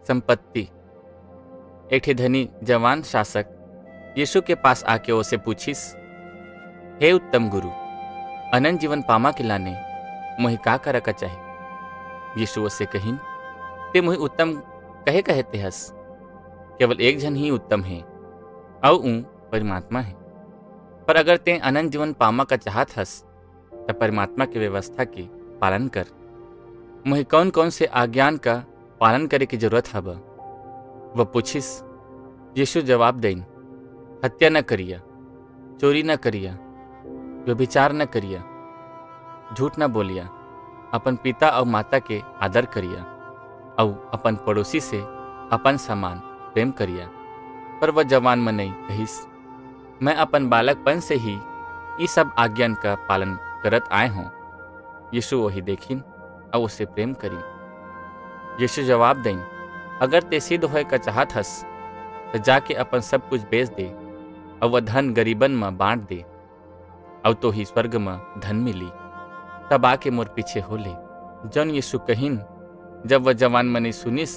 संपत्ति। एक ठे धनी जवान शासक यीशु के पास आके उसे पूछिस, हे उत्तम गुरु, अनंत जीवन पामा के लाने मोहि का करा का चाही। यीशु उससे कहिन, ते मोहि उत्तम कहे कहते हस, केवल एक जन ही उत्तम है, औ परमात्मा है। पर अगर ते अनंत जीवन पामा का चाहत हस तो परमात्मा की व्यवस्था के पालन कर। मोहि कौन कौन से आज्ञान का पालन करे की जरूरत हब? वह पूछिस। यीशु जवाब देन, हत्या न करिया, चोरी न करिया, व्यभिचार न करिया, झूठ न बोलिया, अपन पिता और माता के आदर करिया, और अपन पड़ोसी से अपन समान प्रेम करिया। पर वह जवान मनई कहिस, मैं अपन बालकपन से ही ये सब आज्ञान का पालन करत आए हूँ। यीशु वही देखिन और उससे प्रेम करी। यीशु जवाब दें, अगर ते सिद्ध होए का चाहत हस तो जाके अपन सब कुछ बेच दे और वह धन गरीबन में बांट दे, और तो ही स्वर्ग में धन मिली। तब आके मोर पीछे हो ले। जन यीशु कहिन, जब वह जवान मनी सुनिस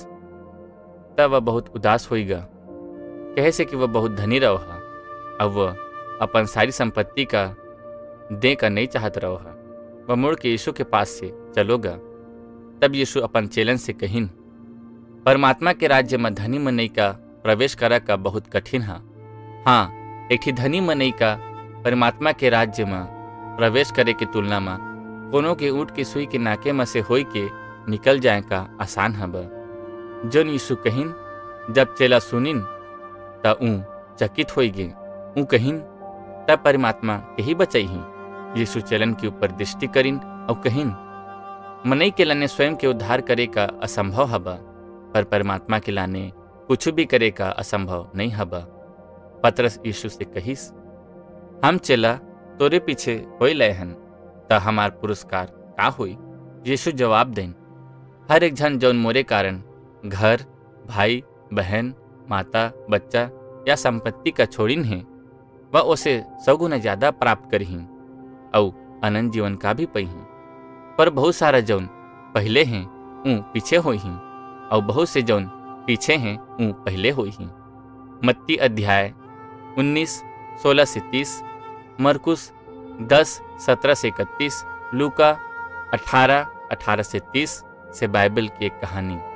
तब वह बहुत उदास होइगा, कहे से कि वह बहुत धनी रहा। अब वह अपन सारी संपत्ति का दे का नहीं चाहत रहा। वह मुड़ के यीशु के पास से चलोगा। तब यीशु अपन चेलन से कहिन, परमात्मा के राज्य में धनी मनई का प्रवेश करा का बहुत कठिन है। हाँ, एक ही धनी मनई का परमात्मा के राज्य में प्रवेश करे की तुलना में कोनो के ऊँट की सुई के नाके में से होई के निकल जाए का आसान हब। जन यीशु कहिन, जब चेला सुनिन त चकित होई गे। कहिन, तब परमात्मा के ही बचई। यीशु चलन के ऊपर दृष्टि करिन और कहिन, मनई के लाने स्वयं के उद्धार करे का असंभव हबा, पर परमात्मा के लाने कुछ भी करे का असंभव नहीं हबा। पतरस यीशु से कहिस, हम चेला तोरे पीछे होई लय हन, त हमार पुरस्कार का होई? यीशु जवाब देन, हर एक जन जौन मोरे कारण घर, भाई, बहन, माता, बच्चा या संपत्ति का छोड़िन है, वह उसे 100 गुना ज्यादा प्राप्त करही और अनंत जीवन का भी पही। पर बहुत सारा जौन पहले हैं ऊ पीछे होई, और बहुत से जौन पीछे हैं ऊ पहले होई। मत्ती अध्याय 19 16 से 30, मरकुस 10 17 से 31, लूका 18 18 से 30 से बाइबल की एक कहानी।